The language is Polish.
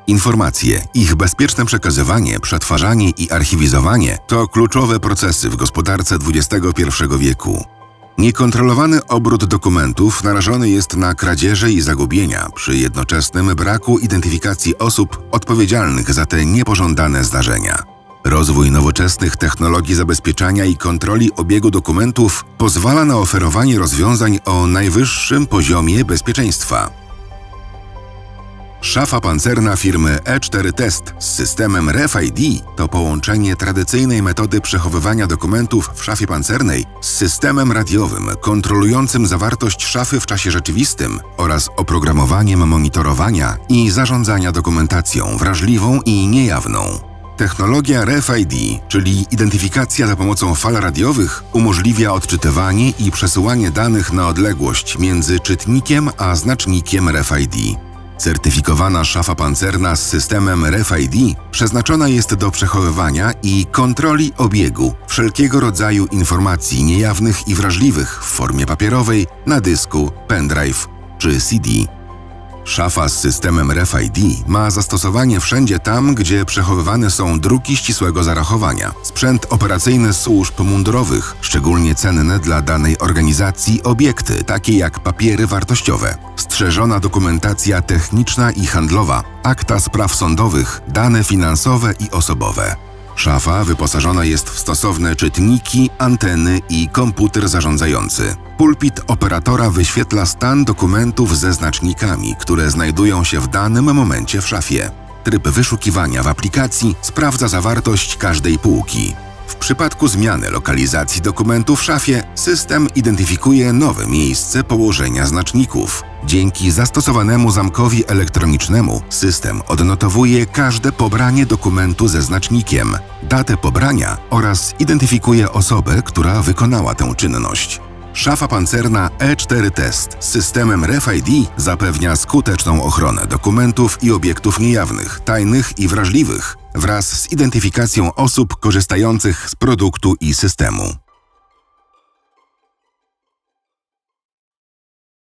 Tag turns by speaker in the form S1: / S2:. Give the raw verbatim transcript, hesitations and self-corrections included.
S1: Informacje, ich bezpieczne przekazywanie, przetwarzanie i archiwizowanie to kluczowe procesy w gospodarce dwudziestego pierwszego wieku. Niekontrolowany obrót dokumentów narażony jest na kradzieże i zagubienia przy jednoczesnym braku identyfikacji osób odpowiedzialnych za te niepożądane zdarzenia. Rozwój nowoczesnych technologii zabezpieczania i kontroli obiegu dokumentów pozwala na oferowanie rozwiązań o najwyższym poziomie bezpieczeństwa. Szafa pancerna firmy E cztery Test z systemem R F I D to połączenie tradycyjnej metody przechowywania dokumentów w szafie pancernej z systemem radiowym kontrolującym zawartość szafy w czasie rzeczywistym oraz oprogramowaniem monitorowania i zarządzania dokumentacją wrażliwą i niejawną. Technologia R F I D, czyli identyfikacja za pomocą fal radiowych, umożliwia odczytywanie i przesyłanie danych na odległość między czytnikiem a znacznikiem R F I D. Certyfikowana szafa pancerna z systemem R F I D przeznaczona jest do przechowywania i kontroli obiegu wszelkiego rodzaju informacji niejawnych i wrażliwych w formie papierowej, na dysku, pendrive czy C D. Szafa z systemem R F I D ma zastosowanie wszędzie tam, gdzie przechowywane są druki ścisłego zarachowania, sprzęt operacyjny służb mundurowych, szczególnie cenne dla danej organizacji obiekty, takie jak papiery wartościowe, strzeżona dokumentacja techniczna i handlowa, akta spraw sądowych, dane finansowe i osobowe. Szafa wyposażona jest w stosowne czytniki, anteny i komputer zarządzający. Pulpit operatora wyświetla stan dokumentów ze znacznikami, które znajdują się w danym momencie w szafie. Tryb wyszukiwania w aplikacji sprawdza zawartość każdej półki. W przypadku zmiany lokalizacji dokumentu w szafie, system identyfikuje nowe miejsce położenia znaczników. Dzięki zastosowanemu zamkowi elektronicznemu system odnotowuje każde pobranie dokumentu ze znacznikiem, datę pobrania oraz identyfikuje osobę, która wykonała tę czynność. Szafa pancerna E cztery Test z systemem R F I D zapewnia skuteczną ochronę dokumentów i obiektów niejawnych, tajnych i wrażliwych wraz z identyfikacją osób korzystających z produktu i systemu.